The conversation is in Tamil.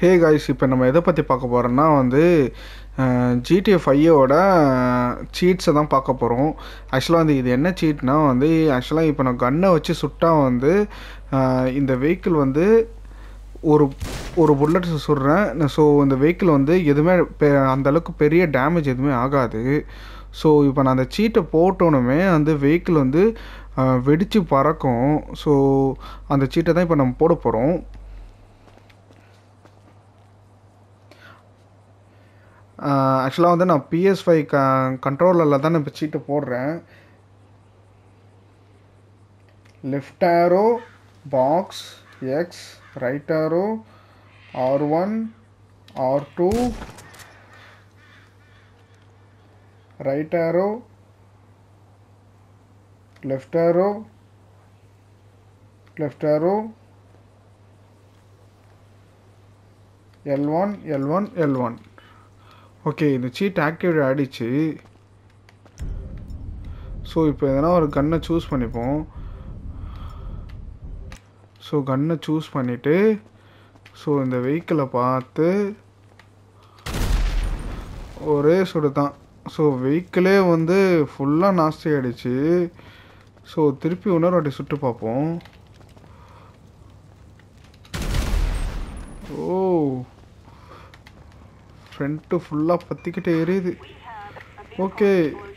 ஹே காய்ஸ், இப்போ நம்ம எதை பற்றி பார்க்க போகிறோம்னா வந்து GTA 5ஓட சீட்ஸை தான் பார்க்க போகிறோம். ஆக்சுவலாக வந்து இது என்ன சீட்னா வந்து ஆக்சுவலாக இப்போ நான் கன்னை வச்சு சுட்டா வந்து இந்த வெஹிக்கிள் வந்து ஒரு ஒரு புல்லட் சுடுறேன். ஸோ இந்த வெஹிக்கிள் வந்து எதுவுமே அந்தளவுக்கு பெரிய டேமேஜ் எதுவுமே ஆகாது. ஸோ இப்போ நான் அந்த சீட்டை போட்டோன்னுமே அந்த வெஹிக்கிள் வந்து வெடித்து பறக்கும். ஸோ அந்த சீட்டை தான் இப்போ நம்ம போட போகிறோம். ஆக்சுவலாக வந்து நான் PS5 கண்ட்ரோலரில் தான் இப்போ சீட்டை போடுறேன். Left arrow box X, right arrow R1 R2, right arrow left arrow L1 L1 L1. Okay, இந்த சீட் ஆக்டிவேட் ஆகிடுச்சு. ஸோ இப்போ எதனா ஒரு கன்னை சூஸ் பண்ணிப்போம். ஸோ கன்னை சூஸ் பண்ணிவிட்டு ஸோ இந்த வெஹிக்கிளை பார்த்து ஒரே சுடு தான். ஸோ வெஹிக்கிளே வந்து ஃபுல்லாக நாஸ்தி ஆகிடுச்சு. ஸோ திருப்பி இன்னொரு வாட்டி சுட்டு பார்ப்போம். ஓ, ஃப்ரண்ட்டு ஃபுல்லாக பற்றிக்கிட்டே எரியுது. ஓகே,